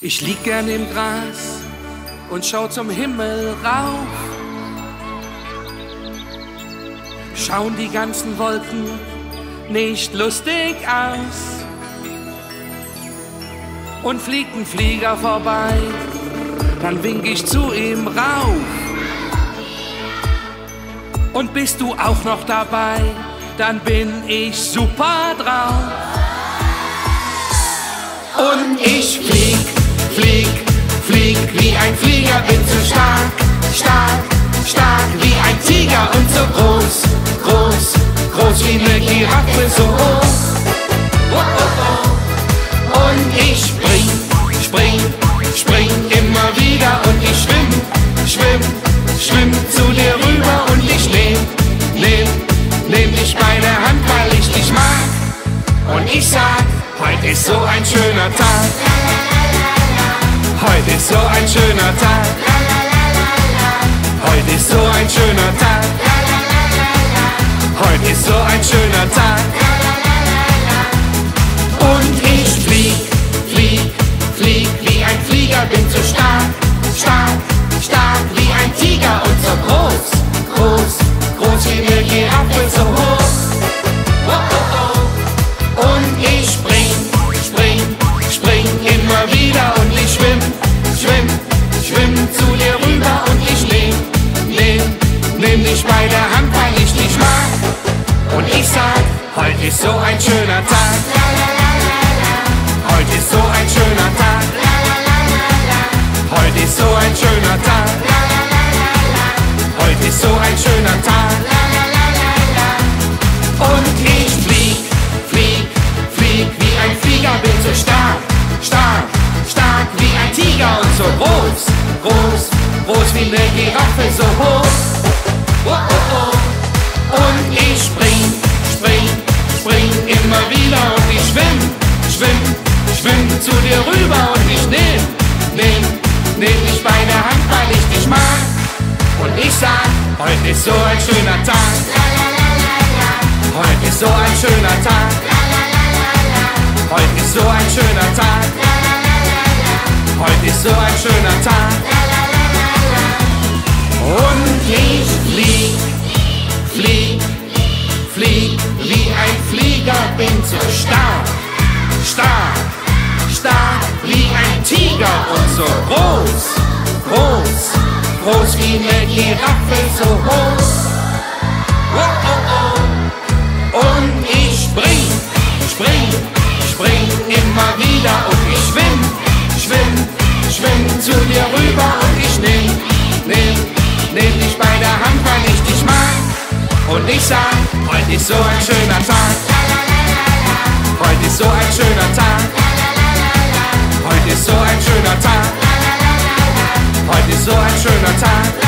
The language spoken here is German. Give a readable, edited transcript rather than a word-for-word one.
Ich lieg gern im Gras und schau zum Himmel rauf. Schauen die ganzen Wolken nicht lustig aus? Und fliegt ein Flieger vorbei, dann wink ich zu ihm rauf. Und bist du auch noch dabei, dann bin ich super drauf. Und ich flieg, flieg, flieg wie ein Flieger, bin so stark, stark, stark wie ein Tiger und so groß, groß, groß wie eine Giraffe, so hoch. Oh, oh, oh. Und ich spring, spring, spring immer wieder und ich schwimm, schwimm, schwimm zu dir rüber und ich nehm dich bei der Hand, weil ich dich mag. Und ich sag, heute ist so ein schöner Tag. Heute ist so ein schöner Tag. Heute ist so ein schöner Tag. Heute ist so ein schöner Tag. Und ich flieg, flieg, flieg wie ein Flieger, bin so stark, stark, stark wie ein Tiger und so groß, groß, groß wie eine Giraffe, so hoch. Oh, oh, oh. Und ich spring, spring, spring immer wieder und ich schwimm, schwimm, schwimm zu dir rüber und ich nehm dich bei der Hand, weil ich dich mag. Und ich sag, heute ist so ein schöner Tag. Heute ist so ein schöner Tag. Heute ist so ein schöner Tag. Heute ist so ein schöner Tag. Und ich flieg, flieg, flieg wie ein Flieger, bin so stark, stark, stark wie ein Tiger und so groß, groß, groß wie eine Giraffe, so hoch. Oh, oh, oh. Und ich spring, spring, spring immer wieder und ich schwimm, schwimm, schwimm zu dir rüber und ich nehm dich bei der Hand, weil ich dich mag. Und ich sag, heute ist so ein schöner Tag. Heute ist so ein schöner Tag. Heute ist so ein schöner Tag. Heute ist so ein schöner Tag. Und ich flieg, flieg, flieg wie ein Flieger, bin so stark, stark, stark wie ein Tiger und so groß, groß, groß wie eine Giraffe, so hoch. Oh, oh, oh. Und ich spring, spring, spring immer wieder und ich schwimm, schwimm, schwimm zu dir rüber und ich nehm dich bei der Hand, weil ich dich mag. Und ich sag, heute ist so ein schöner Tag. Heute ist so ein schöner Tag. Heute ist so ein schöner Tag. Heute ist so ein schöner Tag.